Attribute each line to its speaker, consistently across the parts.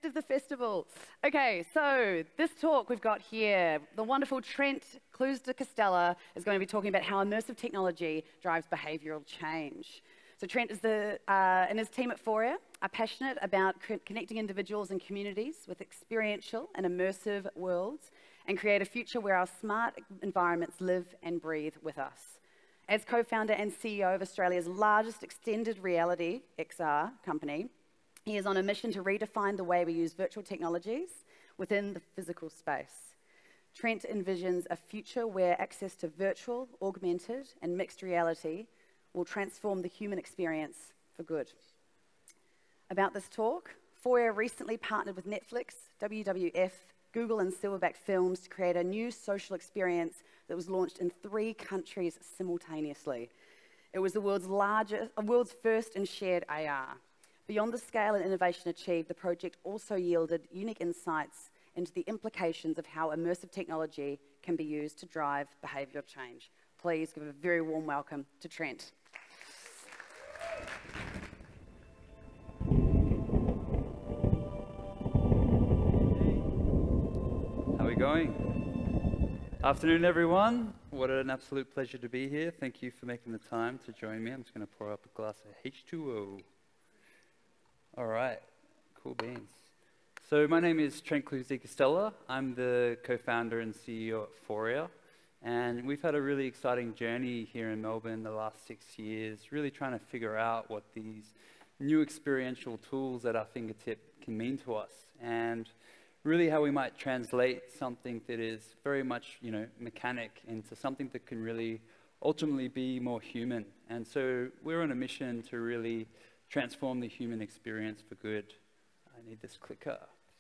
Speaker 1: best of the festival. Okay, so this talk we've got here, the wonderful Trent Clues de Castella is going to be talking about how immersive technology drives behavioural change. So Trent is and his team at Foria are passionate about connecting individuals and communities with experiential and immersive worlds and create a future where our smart environments live and breathe with us. As co-founder and CEO of Australia's largest extended reality XR company, he is on a mission to redefine the way we use virtual technologies within the physical space. Trent envisions a future where access to virtual, augmented, and mixed reality will transform the human experience for good. About this talk, Foria recently partnered with Netflix, WWF, Google, and Silverback Films to create a new social experience that was launched in 3 countries simultaneously. It was the world's first in shared AR. Beyond the scale and innovation achieved, the project also yielded unique insights into the implications of how immersive technology can be used to drive behavioural change. Please give a very warm welcome to Trent.
Speaker 2: How are we going? Afternoon, everyone. What an absolute pleasure to be here. Thank you for making the time to join me. I'm just going to pour up a glass of H2O. All right, cool beans. So my name is Trent Clues de Castella. I'm the co-founder and CEO at Foria. And we've had a really exciting journey here in Melbourne the last 6 years, really trying to figure out what these new experiential tools at our fingertip can mean to us. And really how we might translate something that is very much, mechanic into something that can really ultimately be more human. And so we're on a mission to really transform the human experience for good. I need this clicker.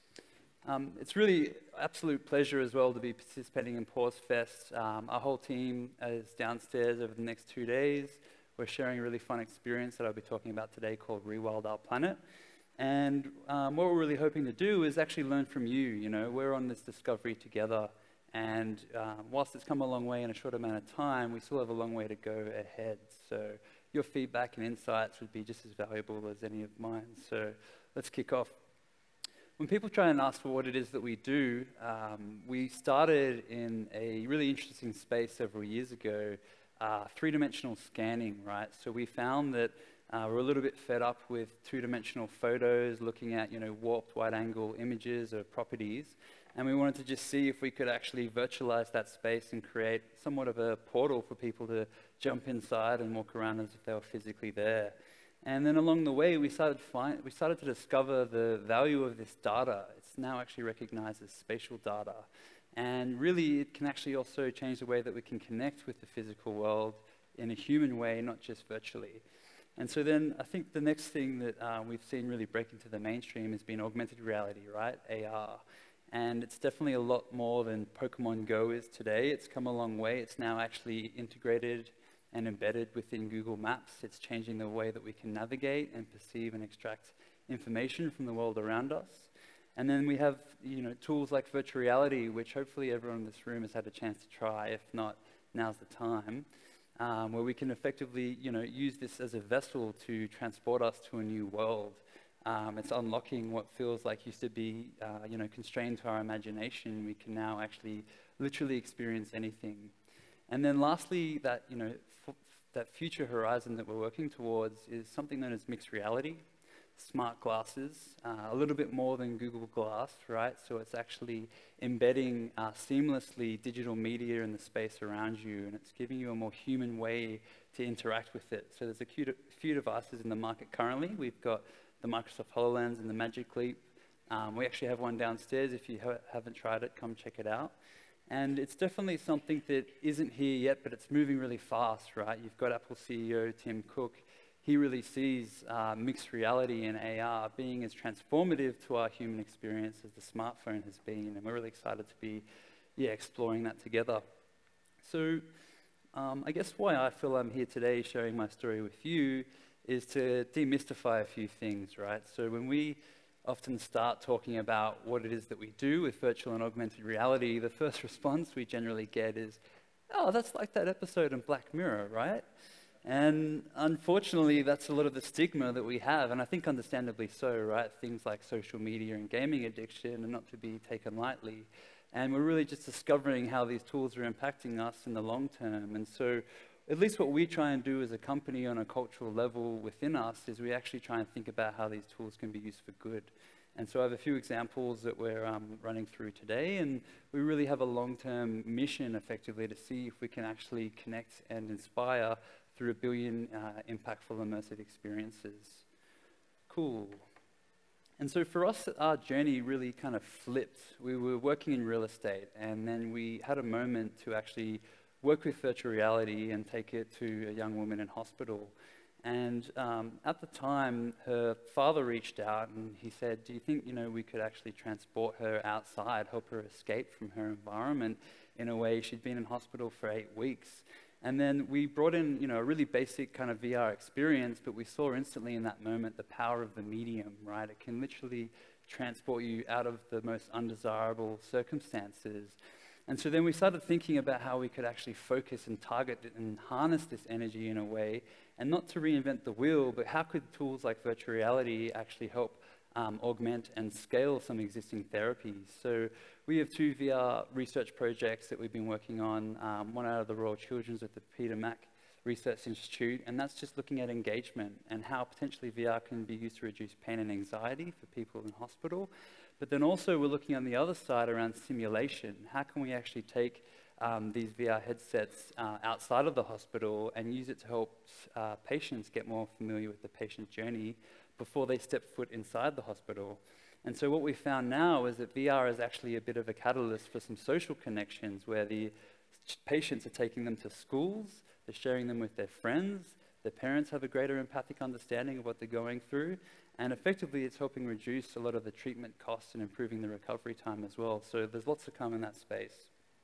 Speaker 2: It's really absolute pleasure as well to be participating in Pause Fest. Our whole team is downstairs over the next 2 days. We're sharing a really fun experience that I'll be talking about today called Rewild Our Planet. And what we're really hoping to do is actually learn from you. We're on this discovery together. And whilst it's come a long way in a short amount of time, we still have a long way to go ahead. So your feedback and insights would be just as valuable as any of mine. So let's kick off. When people try and ask for what it is that we do, we started in a really interesting space several years ago, 3-dimensional scanning, right? So we found that we're a little bit fed up with 2-dimensional photos, looking at, warped wide-angle images or properties. And we wanted to just see if we could actually virtualize that space and create somewhat of a portal for people to jump inside and walk around as if they were physically there. And then along the way, we started to discover the value of this data. It's now actually recognized as spatial data. And really, it can actually also change the way that we can connect with the physical world in a human way, not just virtually. And so then I think the next thing that we've seen really break into the mainstream has been augmented reality, right? AR. And it's definitely a lot more than Pokemon Go is today. It's come a long way. It's now actually integrated and embedded within Google Maps. It's changing the way that we can navigate and perceive and extract information from the world around us. And then we have, tools like virtual reality, which hopefully everyone in this room has had a chance to try. If not, now's the time, where we can effectively, use this as a vessel to transport us to a new world. It's unlocking what feels like used to be, constrained to our imagination. We can now actually literally experience anything. And then lastly, that future horizon that we're working towards is something known as mixed reality, smart glasses, a little bit more than Google Glass, right? So it's actually embedding seamlessly digital media in the space around you, and it's giving you a more human way to interact with it. So there's a few devices in the market currently. We've got the Microsoft HoloLens and the Magic Leap. We actually have one downstairs. If you haven't tried it, come check it out. And it's definitely something that isn't here yet, but it's moving really fast, right? You've got Apple CEO Tim Cook. He really sees mixed reality and AR being as transformative to our human experience as the smartphone has been. And we're really excited to be exploring that together. So I guess why I feel I'm here today sharing my story with you is to demystify a few things, right? So when we often start talking about what it is that we do with virtual and augmented reality, the first response we generally get is, oh, that's like that episode in Black Mirror, right? And unfortunately, that's a lot of the stigma that we have, and I think understandably so, right? Things like social media and gaming addiction are not to be taken lightly. And we're really just discovering how these tools are impacting us in the long term. And so at least what we try and do as a company on a cultural level within us is we actually try and think about how these tools can be used for good. And so I have a few examples that we're running through today, and we really have a long-term mission effectively to see if we can actually connect and inspire through 1 billion impactful immersive experiences. Cool. And so for us, our journey really kind of flipped. We were working in real estate, and then we had a moment to actually work with virtual reality and take it to a young woman in hospital. And at the time, her father reached out and he said, do you think, we could actually transport her outside, help her escape from her environment in a way? She'd been in hospital for 8 weeks. And then we brought in, a really basic kind of VR experience, but we saw instantly in that moment the power of the medium, right? It can literally transport you out of the most undesirable circumstances. And so then we started thinking about how we could actually focus and target and harness this energy in a way, and not to reinvent the wheel, but how could tools like virtual reality actually help augment and scale some existing therapies. So we have 2 VR research projects that we've been working on, one out of the Royal Children's at the Peter Mac Research Institute, and that's just looking at engagement and how potentially VR can be used to reduce pain and anxiety for people in hospital. But then also we're looking on the other side around simulation. How can we actually take these VR headsets outside of the hospital and use it to help patients get more familiar with the patient journey before they step foot inside the hospital? And so what we found now is that VR is actually a bit of a catalyst for some social connections where the patients are taking them to schools, they're sharing them with their friends, their parents have a greater empathic understanding of what they're going through, and effectively it's helping reduce a lot of the treatment costs and improving the recovery time as well. So there's lots to come in that space.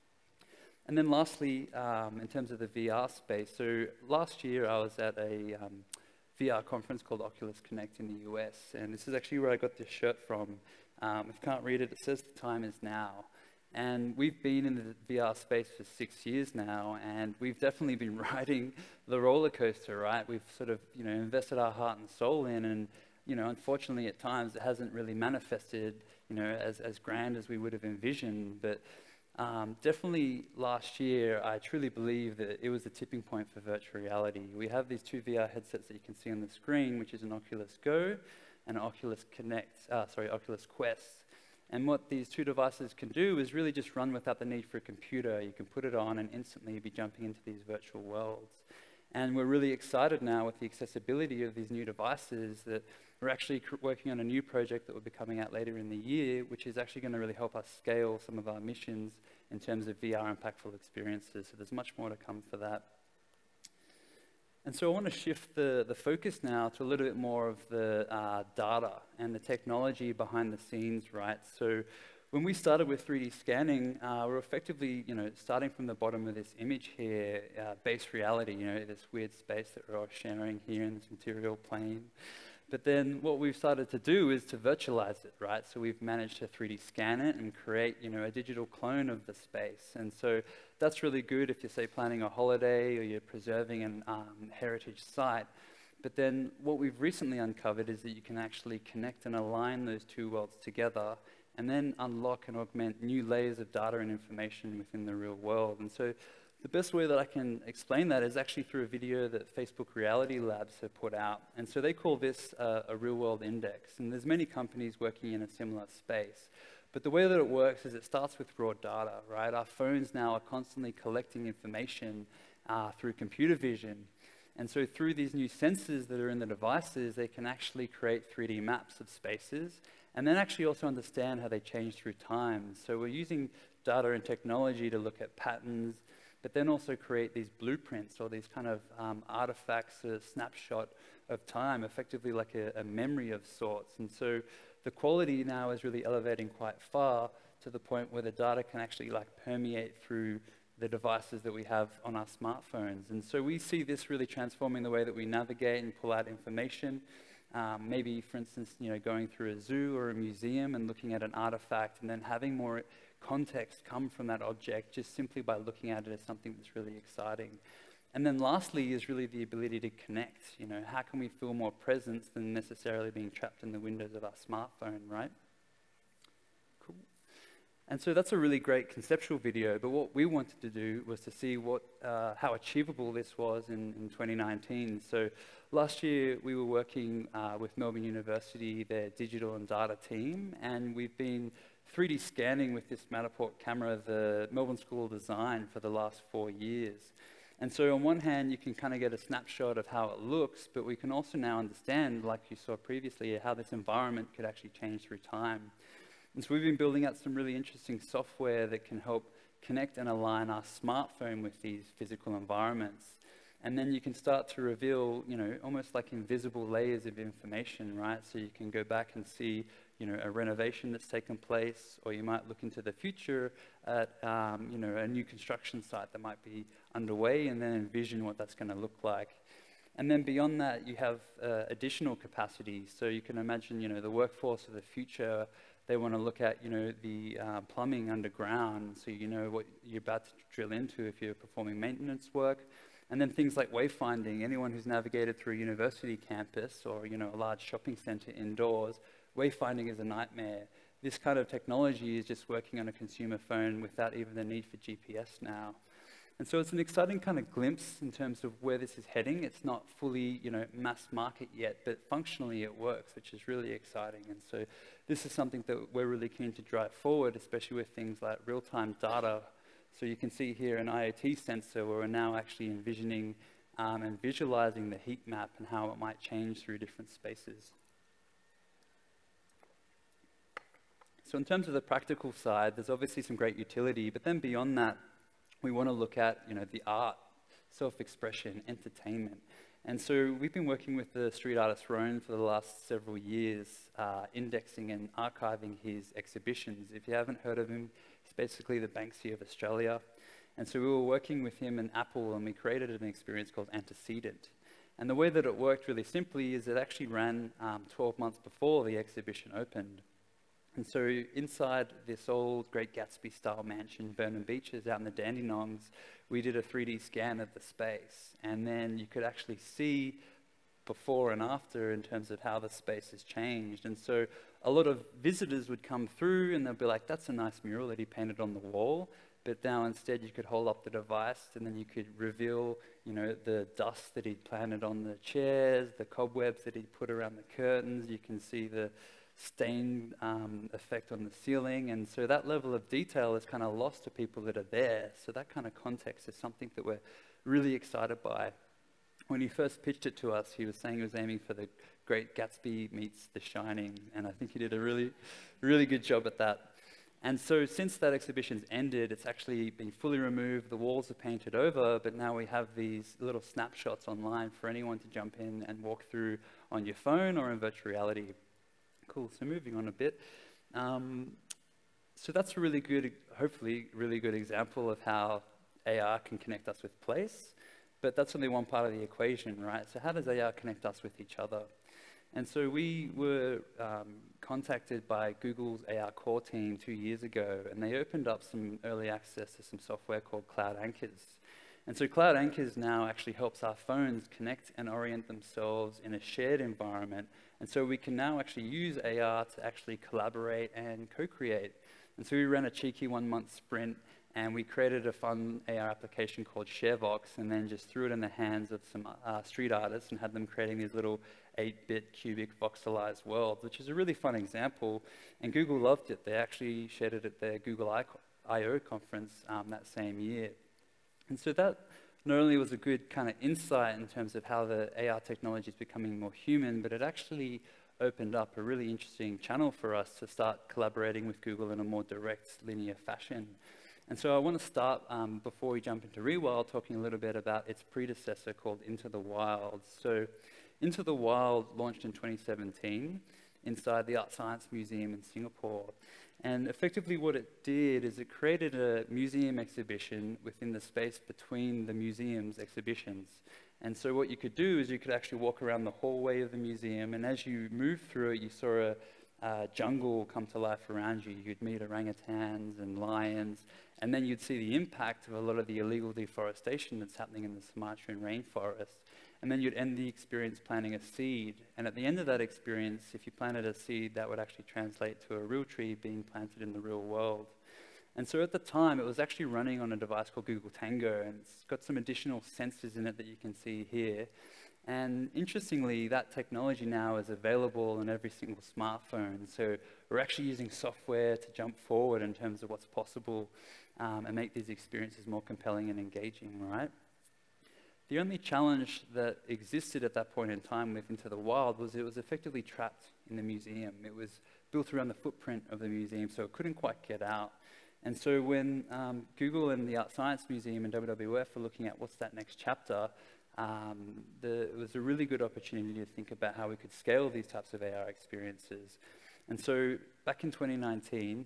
Speaker 2: And then lastly, in terms of the VR space, so last year I was at a VR conference called Oculus Connect in the US, and this is actually where I got this shirt from. If you can't read it, it says the time is now. And we've been in the VR space for 6 years now, and we've definitely been riding the roller coaster, right? We've sort of, invested our heart and soul in, and, unfortunately at times it hasn't really manifested, as grand as we would have envisioned. But definitely last year, I truly believe that it was a tipping point for virtual reality. We have these 2 VR headsets that you can see on the screen, which is an Oculus Go and an Oculus Quest. And what these 2 devices can do is really just run without the need for a computer. You can put it on and instantly be jumping into these virtual worlds. And we're really excited now with the accessibility of these new devices that we're actually working on a new project that will be coming out later in the year, which is actually going to really help us scale some of our missions in terms of VR impactful experiences. So there's much more to come for that. And so I want to shift the focus now to a little bit more of the data and the technology behind the scenes, right? So when we started with 3D scanning, we're effectively, starting from the bottom of this image here, base reality, this weird space that we're all sharing here in this material plane. But then what we've started to do is to virtualize it, right? So we've managed to 3D scan it and create, a digital clone of the space. And so that's really good if you're, say, planning a holiday or you're preserving an heritage site. But then what we've recently uncovered is that you can actually connect and align those 2 worlds together and then unlock and augment new layers of data and information within the real world. And so the best way that I can explain that is actually through a video that Facebook Reality Labs have put out. And so they call this a real-world index. And there's many companies working in a similar space. But the way that it works is it starts with raw data, right? Our phones now are constantly collecting information through computer vision. And so through these new sensors that are in the devices, they can actually create 3D maps of spaces and then actually also understand how they change through time. So we're using data and technology to look at patterns, but then also create these blueprints or these kind of artifacts, a snapshot of time, effectively like a memory of sorts. And so the quality now is really elevating quite far to the point where the data can actually permeate through the devices that we have on our smartphones. And so we see this really transforming the way that we navigate and pull out information. Maybe, for instance, going through a zoo or a museum and looking at an artifact and then having more context come from that object just simply by looking at it as something that's really exciting. And then lastly is really the ability to connect. You know, how can we feel more presence than necessarily being trapped in the windows of our smartphone, right? Cool. And so that's a really great conceptual video, but what we wanted to do was to see how achievable this was in 2019. So last year we were working with Melbourne University, their digital and data team, and we've been 3D scanning with this Matterport camera the Melbourne School of Design for the last 4 years. And so on one hand, you can kind of get a snapshot of how it looks, but we can also now understand, like you saw previously, how this environment could actually change through time. And so we've been building out some really interesting software that can help connect and align our smartphone with these physical environments. And then you can start to reveal, you know, almost like invisible layers of information, right? So you can go back and see, you know, a renovation that's taken place, or you might look into the future at, you know, a new construction site that might be underway, and then envision what that's going to look like. And then beyond that, you have additional capacity. So you can imagine, you know, the workforce of the future, they want to look at, you know, the plumbing underground, so you know what you're about to drill into if you're performing maintenance work. And then things like wayfinding. Anyone who's navigated through a university campus or, you know, a large shopping center indoors, wayfinding is a nightmare. This kind of technology is just working on a consumer phone without even the need for GPS now. And so it's an exciting kind of glimpse in terms of where this is heading. It's not fully, you know, mass market yet, but functionally it works, which is really exciting. And so this is something that we're really keen to drive forward, especially with things like real-time data. So you can see here an IoT sensor where we're now actually envisioning and visualizing the heat map and how it might change through different spaces. So in terms of the practical side, there's obviously some great utility, but then beyond that, we want to look at, you know, the art, self-expression, entertainment. And so we've been working with the street artist Roan for the last several years, indexing and archiving his exhibitions. If you haven't heard of him, he's basically the Banksy of Australia. And so we were working with him and Apple, and we created an experience called Antecedent. And the way that it worked really simply is it actually ran 12 months before the exhibition opened. And so inside this old Great Gatsby-style mansion, Burnham Beaches, out in the Dandenongs, we did a 3D scan of the space. And then you could actually see before and after in terms of how the space has changed. And so a lot of visitors would come through and they'll be like, that's a nice mural that he painted on the wall. But now instead you could hold up the device and then you could reveal, you know, the dust that he'd planted on the chairs, the cobwebs that he'd put around the curtains. You can see the stain effect on the ceiling, and so that level of detail is kind of lost to people that are there. So that kind of context is something that we're really excited by. When he first pitched it to us, he was saying he was aiming for the Great Gatsby meets The Shining, and I think he did a really, really good job at that. And so since that exhibition's ended, it's actually been fully removed, the walls are painted over, but now we have these little snapshots online for anyone to jump in and walk through on your phone or in virtual reality. Cool, so moving on a bit. So that's a really good, hopefully really good example of how AR can connect us with place, but that's only one part of the equation, right? So how does AR connect us with each other? And so we were contacted by Google's AR core team 2 years ago, and they opened up some early access to some software called Cloud Anchors. And so Cloud Anchors now actually helps our phones connect and orient themselves in a shared environment. And so we can now actually use AR to actually collaborate and co-create. And so we ran a cheeky 1-month sprint, and we created a fun AR application called ShareVox, and then just threw it in the hands of some street artists and had them creating these little 8-bit cubic voxelized worlds, which is a really fun example. And Google loved it. They actually shared it at their Google I/O conference that same year. And so that not only was a good kind of insight in terms of how the AR technology is becoming more human, but it actually opened up a really interesting channel for us to start collaborating with Google in a more direct, linear fashion. And so I want to start, before we jump into Rewild, talking a little bit about its predecessor called Into the Wild. So Into the Wild launched in 2017 inside the Art Science Museum in Singapore. And effectively what it did is it created a museum exhibition within the space between the museum's exhibitions. And so what you could do is you could actually walk around the hallway of the museum, and as you moved through it, you saw jungle come to life around you. You'd meet orangutans and lions, and then you'd see the impact of a lot of the illegal deforestation that's happening in the Sumatran rainforest. And then you'd end the experience planting a seed. And at the end of that experience, if you planted a seed, that would actually translate to a real tree being planted in the real world. And so at the time, it was actually running on a device called Google Tango, and it's got some additional sensors in it that you can see here. And interestingly, that technology now is available on every single smartphone. So we're actually using software to jump forward in terms of what's possible and make these experiences more compelling and engaging, right? The only challenge that existed at that point in time with Into the Wild was it was effectively trapped in the museum. It was built around the footprint of the museum, so it couldn't quite get out. And so when Google and the Art Science Museum and WWF were looking at what's that next chapter, it was a really good opportunity to think about how we could scale these types of AR experiences. And so back in 2019,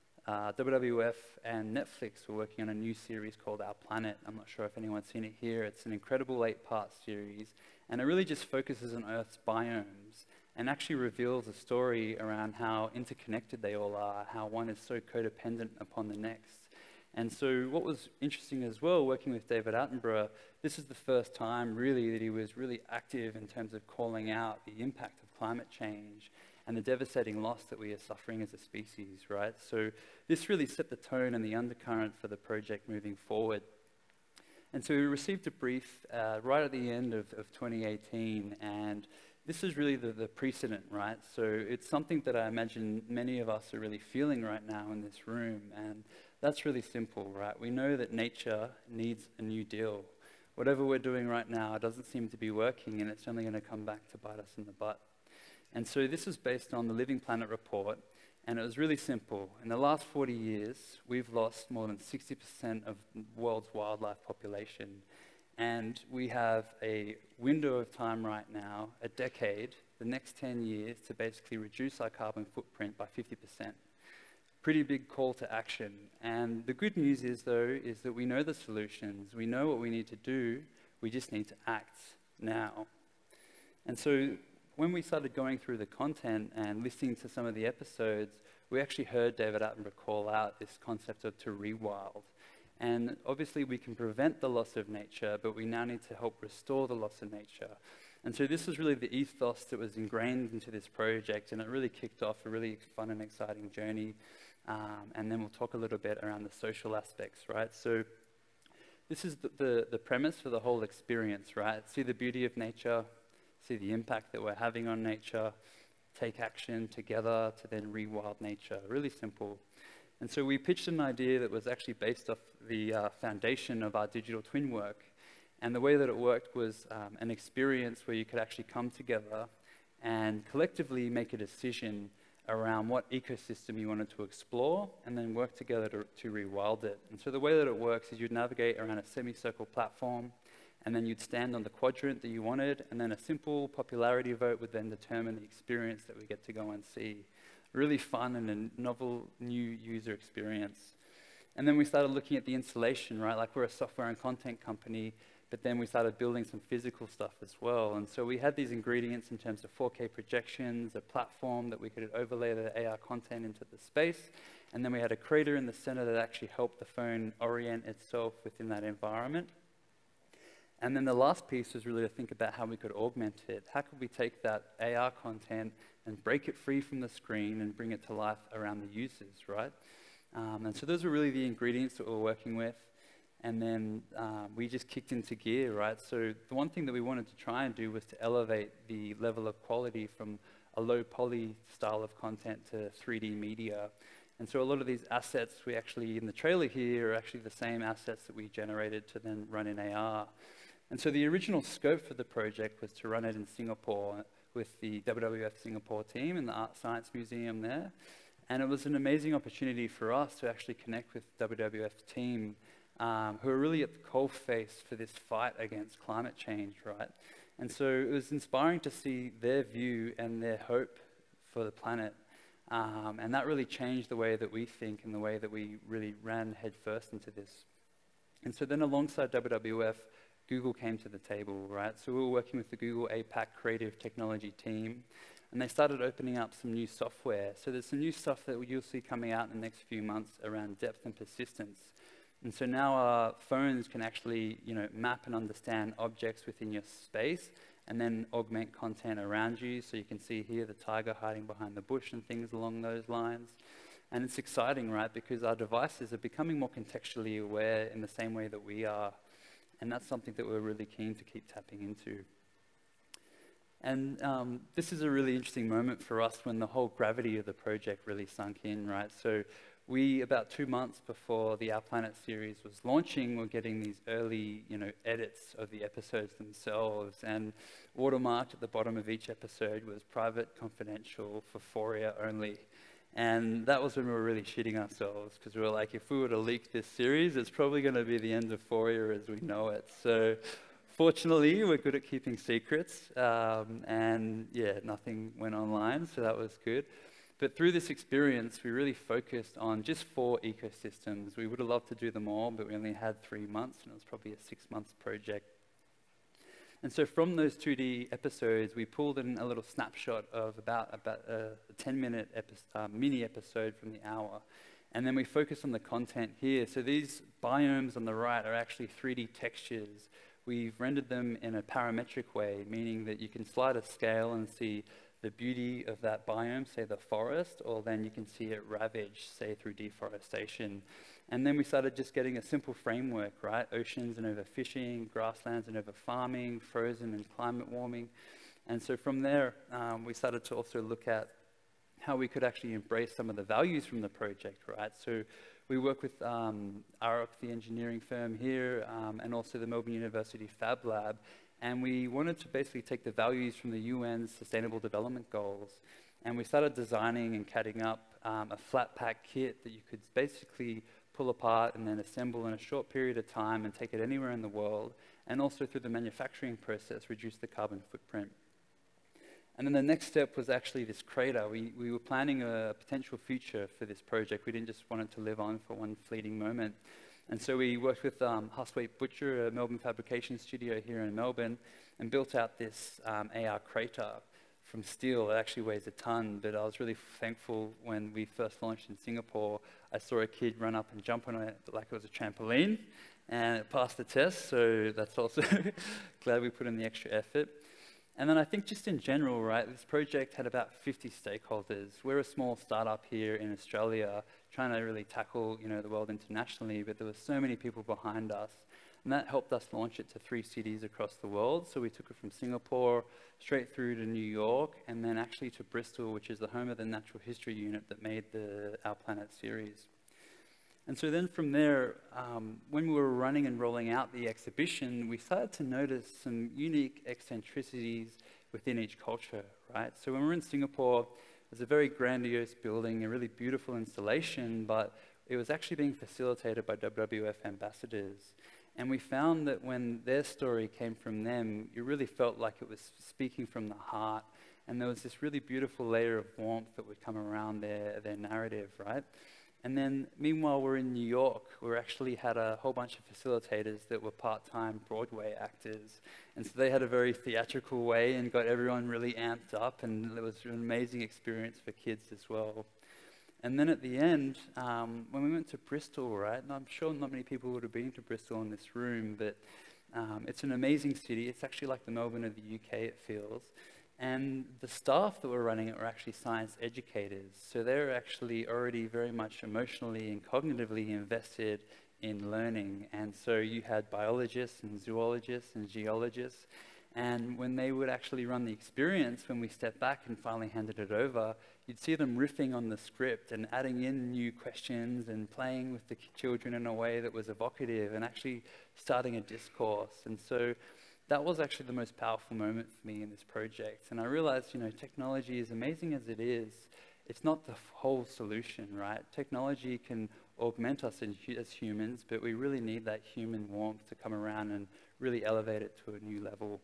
Speaker 2: WWF and Netflix were working on a new series called Our Planet. I'm not sure if anyone's seen it here. It's an incredible 8-part series, and it really just focuses on Earth's biomes and actually reveals a story around how interconnected they all are, how one is so codependent upon the next. And so what was interesting as well, working with David Attenborough, this is the first time really that he was really active in terms of calling out the impact of climate change and the devastating loss that we are suffering as a species, right? So this really set the tone and the undercurrent for the project moving forward. And so we received a brief right at the end of 2018, and this is really the precedent, right? So it's something that I imagine many of us are really feeling right now in this room, and that's really simple, right? We know that nature needs a new deal. Whatever we're doing right now doesn't seem to be working, and it's only going to come back to bite us in the butt. And so this is based on the Living Planet report, and it was really simple. In the last 40 years, we've lost more than 60% of the world's wildlife population. And we have a window of time right now, a decade, the next 10 years, to basically reduce our carbon footprint by 50%. Pretty big call to action. And the good news is, though, is that we know the solutions. We know what we need to do. We just need to act now. And so when we started going through the content and listening to some of the episodes, we actually heard David Attenborough call out this concept of to rewild. And obviously we can prevent the loss of nature, but we now need to help restore the loss of nature. And so this was really the ethos that was ingrained into this project, and it really kicked off a really fun and exciting journey. And then we'll talk a little bit around the social aspects, right? So this is the premise for the whole experience, right? See the beauty of nature, see the impact that we're having on nature, take action together to then rewild nature. Really simple. And so we pitched an idea that was actually based off the foundation of our digital twin work. And the way that it worked was an experience where you could actually come together and collectively make a decision around what ecosystem you wanted to explore, and then work together to rewild it. And so the way that it works is you'd navigate around a semicircle platform, and then you'd stand on the quadrant that you wanted, and then a simple popularity vote would then determine the experience that we get to go and see. Really fun and a novel new user experience. And then we started looking at the installation, right? Like, we're a software and content company, but then we started building some physical stuff as well. And so we had these ingredients in terms of 4K projections, a platform that we could overlay the AR content into the space, and then we had a crater in the center that actually helped the phone orient itself within that environment. And then the last piece was really to think about how we could augment it. How could we take that AR content and break it free from the screen and bring it to life around the users, right? And so those were really the ingredients that we're working with. And then we just kicked into gear, right? So the one thing that we wanted to try and do was to elevate the level of quality from a low poly style of content to 3D media. And so a lot of these assets we actually, in the trailer here, are actually the same assets that we generated to then run in AR. And so the original scope for the project was to run it in Singapore with the WWF Singapore team and the Art Science Museum there. And it was an amazing opportunity for us to actually connect with WWF's team, who are really at the coalface for this fight against climate change, right? And so it was inspiring to see their view and their hope for the planet. And that really changed the way that we think and the way that we really ran headfirst into this. And so then alongside WWF, Google came to the table, right? So we were working with the Google APAC Creative Technology team. and they started opening up some new software. So there's some new stuff that you'll see coming out in the next few months around depth and persistence. And so now our phones can actually, map and understand objects within your space and then augment content around you. So you can see here the tiger hiding behind the bush and things along those lines. And it's exciting, right? Because our devices are becoming more contextually aware in the same way that we are. And that's something that we're really keen to keep tapping into. And this is a really interesting moment for us when the whole gravity of the project really sunk in, right? So we, about 2 months before the Our Planet series was launching, were getting these early, edits of the episodes themselves. And watermarked at the bottom of each episode was private, confidential, for FORIA only. And that was when we were really shitting ourselves, because we were like, if we were to leak this series, it's probably going to be the end of FORIA as we know it. So fortunately, we're good at keeping secrets. And yeah, nothing went online, so that was good. But through this experience, we really focused on just 4 ecosystems. We would have loved to do them all, but we only had 3 months, and it was probably a 6-month project. And so from those 2D episodes, we pulled in a little snapshot of about a 10-minute mini episode from the hour. And then we focused on the content here. So these biomes on the right are actually 3D textures. We've rendered them in a parametric way, meaning that you can slide a scale and see the beauty of that biome, say the forest, or then you can see it ravaged, say through deforestation. And then we started just getting a simple framework, right? Oceans and overfishing, grasslands and overfarming, frozen and climate warming. And so from there, we started to also look at how we could actually embrace some of the values from the project, right? So we work with Arup, the engineering firm here, and also the Melbourne University Fab Lab. And we wanted to basically take the values from the UN's Sustainable Development Goals. And we started designing and cutting up a flat pack kit that you could basically pull apart and then assemble in a short period of time and take it anywhere in the world. And also through the manufacturing process, reduce the carbon footprint. And then the next step was actually this crater. We were planning a potential future for this project. We didn't just want it to live on for one fleeting moment. And so we worked with Hustweight Butcher, a Melbourne fabrication studio here in Melbourne, and built out this AR crater from steel. It actually weighs a ton, but I was really thankful when we first launched in Singapore. I saw a kid run up and jump on it like it was a trampoline, and it passed the test, so that's also glad we put in the extra effort. And then I think just in general, right, this project had about 50 stakeholders. We're a small startup here in Australia trying to really tackle, the world internationally, but there were so many people behind us. And that helped us launch it to 3 cities across the world. So we took it from Singapore straight through to New York, and then actually to Bristol, which is the home of the Natural History Unit that made the Our Planet series. And so then from there, when we were running and rolling out the exhibition, we started to notice some unique eccentricities within each culture, right? So when we were in Singapore, it was a very grandiose building, a really beautiful installation, but it was actually being facilitated by WWF ambassadors. And we found that when their story came from them, you really felt like it was speaking from the heart. And there was this really beautiful layer of warmth that would come around their narrative, right? And then, meanwhile, we're in New York. We actually had a whole bunch of facilitators that were part-time Broadway actors. And so they had a very theatrical way and got everyone really amped up, and it was an amazing experience for kids as well. And then at the end, when we went to Bristol, right, and I'm sure not many people would have been to Bristol in this room, but it's an amazing city. It's actually like the Melbourne of the UK, it feels. And the staff that were running it were actually science educators. So they're actually already very much emotionally and cognitively invested in learning. And so you had biologists and zoologists and geologists. And when they would actually run the experience, when we stepped back and finally handed it over, you'd see them riffing on the script and adding in new questions and playing with the children in a way that was evocative and actually starting a discourse. And so that was actually the most powerful moment for me in this project. And I realized, technology, as amazing as it is, it's not the whole solution, right? Technology can augment us as humans, but we really need that human warmth to come around and really elevate it to a new level.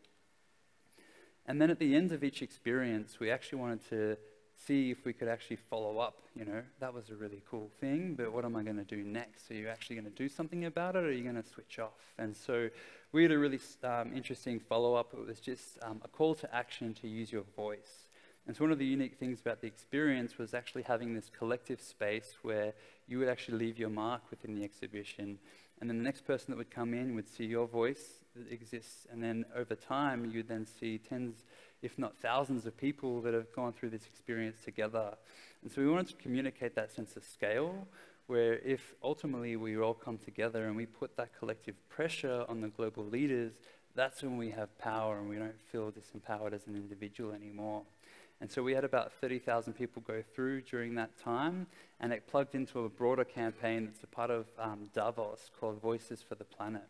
Speaker 2: And then at the end of each experience, we actually wanted to see if we could actually follow up. That was a really cool thing, but what am I going to do next? Are you actually going to do something about it, or are you going to switch off? And so we had a really interesting follow-up. It was just a call to action to use your voice. And so one of the unique things about the experience was actually having this collective space where you would actually leave your mark within the exhibition, and then the next person that would come in would see your voice that exists, and then over time you'd then see tens, if not thousands of people that have gone through this experience together. And so we wanted to communicate that sense of scale, where if ultimately we all come together and we put that collective pressure on the global leaders, that's when we have power and we don't feel disempowered as an individual anymore. And so we had about 30,000 people go through during that time, and it plugged into a broader campaign that's a part of Davos called Voices for the Planet.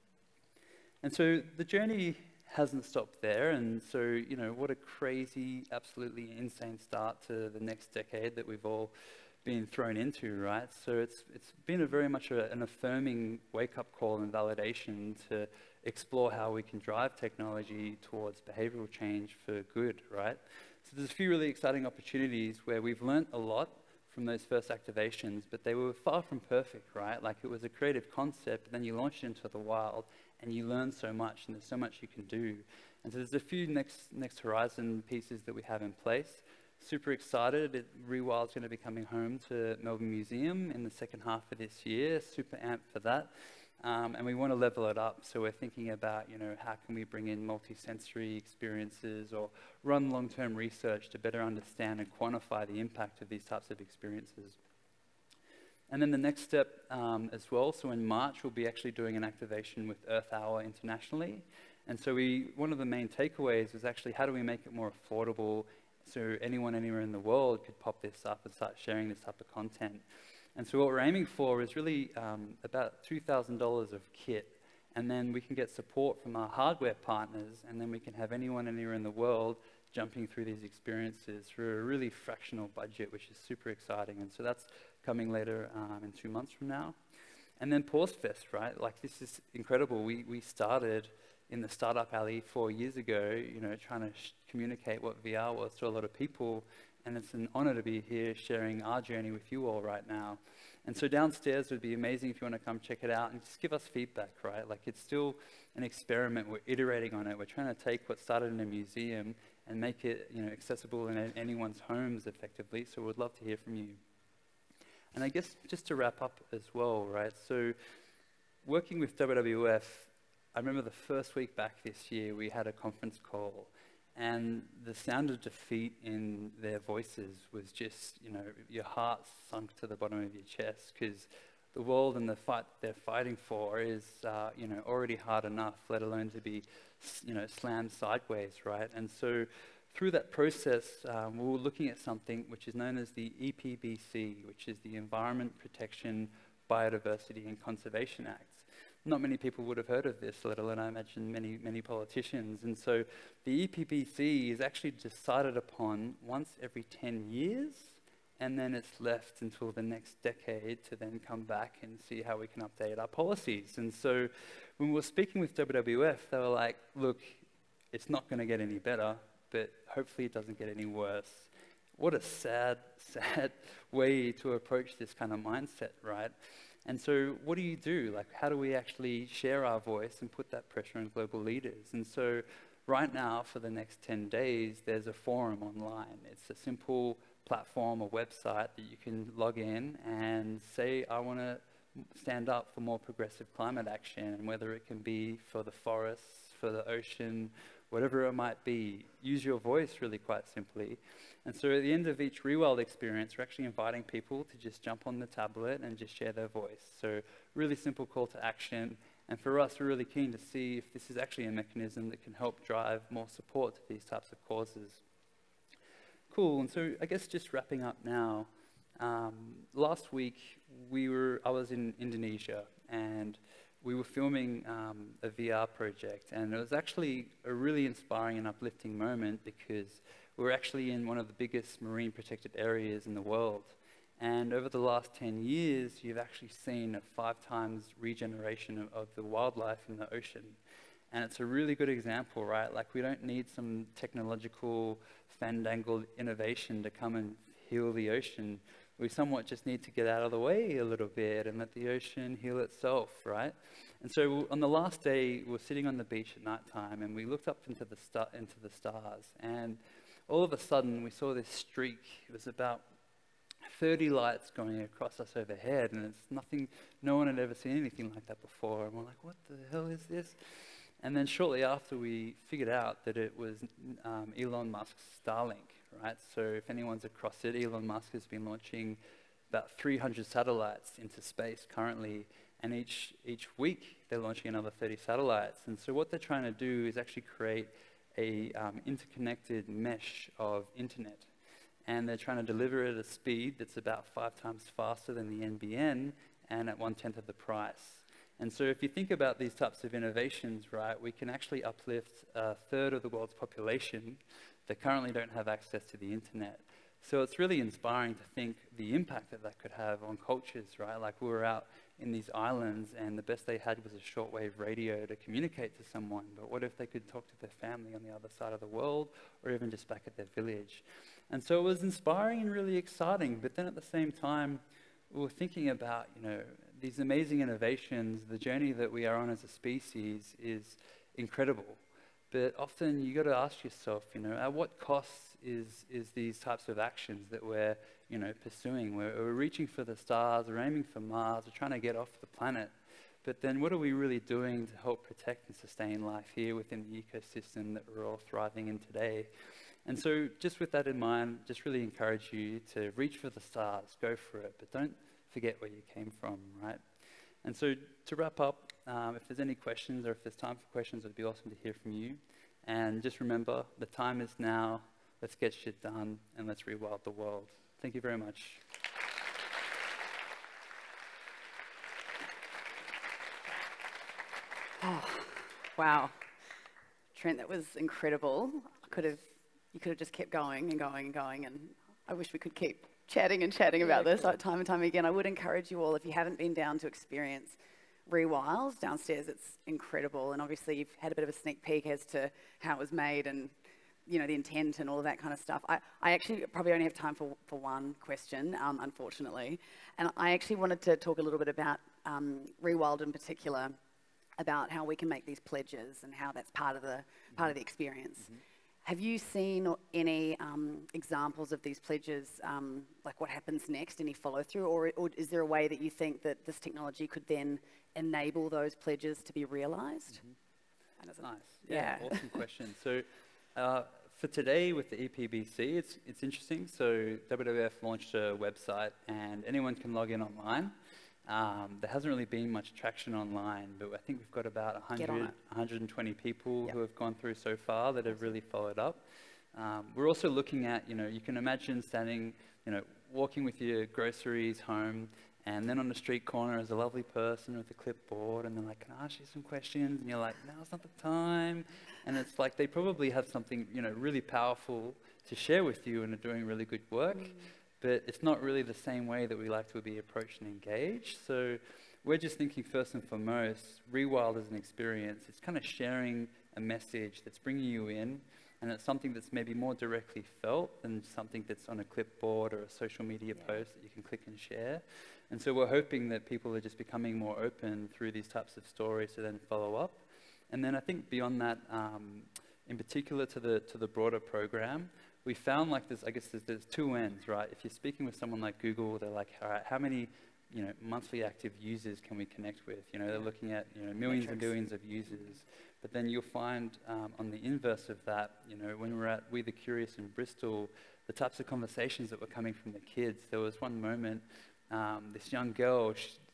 Speaker 2: And so the journey hasn't stopped there, and so, you know, what a crazy, absolutely insane start to the next decade that we've all been thrown into, right? So it's been a very much an affirming wake-up call and validation to explore how we can drive technology towards behavioral change for good, right? So there's a few really exciting opportunities where we've learnt a lot from those first activations, but they were far from perfect, right? Like, it was a creative concept, but then you launch it into the wild and you learn so much, and there's so much you can do. And so there's a few next horizon pieces that we have in place. Super excited. Rewild's going to be coming home to Melbourne Museum in the second half of this year. Super amped for that. And we want to level it up. So we're thinking about, you know, how can we bring in multi-sensory experiences or run long-term research to better understand and quantify the impact of these types of experiences. And then the next step as well, so in March, we'll be actually doing an activation with Earth Hour internationally. And so one of the main takeaways was actually, how do we make it more affordable so anyone anywhere in the world could pop this up and start sharing this type of content. And so what we're aiming for is really about $2,000 of kit, and then we can get support from our hardware partners, and then we can have anyone anywhere in the world jumping through these experiences for a really fractional budget, which is super exciting. And so that's coming later in 2 months from now. And then PauseFest, right? Like, this is incredible. We started in the startup alley 4 years ago, you know, trying to communicate what VR was to a lot of people. And it's an honor to be here sharing our journey with you all right now. And so downstairs would be amazing if you want to come check it out and just give us feedback, right? Like, it's still an experiment. We're iterating on it. We're trying to take what started in a museum and make it, you know, accessible in anyone's homes effectively. So we'd love to hear from you. And I guess just to wrap up as well, right? So working with WWF, I remember the first week back this year, we had a conference call, and the sound of defeat in their voices was just, you know, your heart sunk to the bottom of your chest, because the world and the fight they're fighting for is, you know, already hard enough, let alone to be, you know, slammed sideways, right? And so through that process, we were looking at something which is known as the EPBC, which is the Environment Protection, Biodiversity and Conservation Act. Not many people would have heard of this, let alone, I imagine, many politicians. And so the EPBC is actually decided upon once every 10 years, and then it's left until the next decade to then come back and see how we can update our policies. And so when we were speaking with WWF, they were like, look, it's not going to get any better, but hopefully it doesn't get any worse. What a sad, sad way to approach this kind of mindset, right? And so what do you do? Like, how do we actually share our voice and put that pressure on global leaders? And so right now, for the next 10 days, there's a forum online. It's a simple platform or website that you can log in and say, I want to stand up for more progressive climate action, and whether it can be for the forests, for the ocean, whatever it might be, use your voice really quite simply. And so at the end of each Rewild experience, we're actually inviting people to just jump on the tablet and just share their voice. So really simple call to action. And for us, we're really keen to see if this is actually a mechanism that can help drive more support to these types of causes. Cool, and so I guess just wrapping up now, last week I was in Indonesia, and we were filming a VR project, and it was actually a really inspiring and uplifting moment because we're actually in one of the biggest marine protected areas in the world. And over the last 10 years, you've actually seen a 5 times regeneration of the wildlife in the ocean. And it's a really good example, right? Like, we don't need some technological fandangled innovation to come and heal the ocean. We somewhat just need to get out of the way a little bit and let the ocean heal itself, right? And so on the last day, we were sitting on the beach at night time, and we looked up into the stars. And all of a sudden we saw this streak. It was about 30 lights going across us overhead, and it's nothing, no one had ever seen anything like that before. And we're like, what the hell is this? And then shortly after, we figured out that it was Elon Musk's Starlink, right? So if anyone's across it, Elon Musk has been launching about 300 satellites into space currently, and each week they're launching another 30 satellites. And so what they're trying to do is actually create a interconnected mesh of internet. And they're trying to deliver it at a speed that's about 5 times faster than the NBN and at 1/10 of the price. And so if you think about these types of innovations, right, we can actually uplift a third of the world's population that currently don't have access to the internet. So it's really inspiring to think the impact that that could have on cultures, right? Like we were out in these islands and the best they had was a shortwave radio to communicate to someone. But what if they could talk to their family on the other side of the world or even just back at their village? And so it was inspiring and really exciting. But then at the same time, we were thinking about, you know, these amazing innovations. The journey that we are on as a species is incredible. But often you got to ask yourself, you know, at what cost is these types of actions that we're, you know, pursuing? We're reaching for the stars, we're aiming for Mars, we're trying to get off the planet. But then what are we really doing to help protect and sustain life here within the ecosystem that we're all thriving in today? And so just with that in mind, just really encourage you to reach for the stars, go for it, but don't forget where you came from, right? And so to wrap up, if there's any questions or if there's time for questions, it'd be awesome to hear from you. And just remember, the time is now. Let's get shit done and let's rewild the world. Thank you very much.
Speaker 1: Oh, wow. Trent, that was incredible. You could have just kept going and going and going, and I wish we could keep chatting and chatting about this time and time again. I would encourage you all, if you haven't been down to experience Rewilds downstairs, it's incredible. And obviously you've had a bit of a sneak peek as to how it was made and, you know, the intent and all of that kind of stuff. I actually probably only have time for one question, unfortunately. And I actually wanted to talk a little bit about Rewild in particular, about how we can make these pledges and how that's part of the experience. Mm-hmm. Have you seen any examples of these pledges, like what happens next, any follow through, or is there a way that you think that this technology could then enable those pledges to be realized?
Speaker 2: Mm-hmm. Nice. Yeah, awesome question. So for today with the EPBC, it's interesting. So WWF launched a website and anyone can log in online. There hasn't really been much traction online, but I think we've got about 120 people who have gone through so far that have really followed up. We're also looking at, you know, you can imagine standing, you know, walking with your groceries home, and then on the street corner is a lovely person with a clipboard, and they're like, can I ask you some questions? And you're like, now's not the time. And it's like they probably have something, you know, really powerful to share with you and are doing really good work. But it's not really the same way that we like to be approached and engaged. So we're just thinking first and foremost, Rewild as an experience, it's kind of sharing a message that's bringing you in, and it's something that's maybe more directly felt than something that's on a clipboard or a social media post that you can click and share. And so we're hoping that people are just becoming more open through these types of stories to then follow up. And then I think beyond that, in particular to the broader program, we found like this, I guess there's two ends, right? If you're speaking with someone like Google, they're like, all right, how many, you know, monthly active users can we connect with? You know, they're looking at, you know, millions and billions of users. But then you'll find on the inverse of that, you know, when we're at We the Curious in Bristol, the types of conversations that were coming from the kids. There was one moment, this young girl,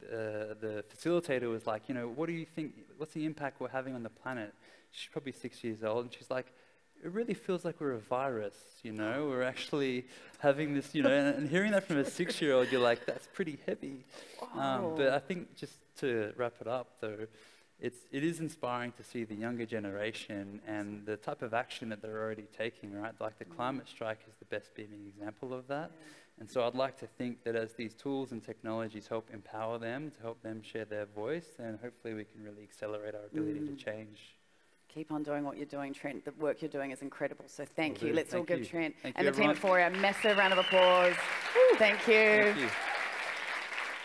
Speaker 2: the facilitator was like, you know, what do you think, what's the impact we're having on the planet? She's probably 6 years old, and she's like, it really feels like we're a virus, you know? We're actually having this, you know, and hearing that from a 6-year-old, you're like, that's pretty heavy. But I think just to wrap it up, though, it is inspiring to see the younger generation and the type of action that they're already taking, right? Like the climate strike is the best beaming example of that. And so I'd like to think that as these tools and technologies help empower them, to help them share their voice, then hopefully we can really accelerate our ability to change.
Speaker 1: Keep on doing what you're doing, Trent. The work you're doing is incredible. So thank you. Let's all give Trent
Speaker 2: and
Speaker 1: the team at Foria a massive round of applause. Thank you.
Speaker 2: Thank you.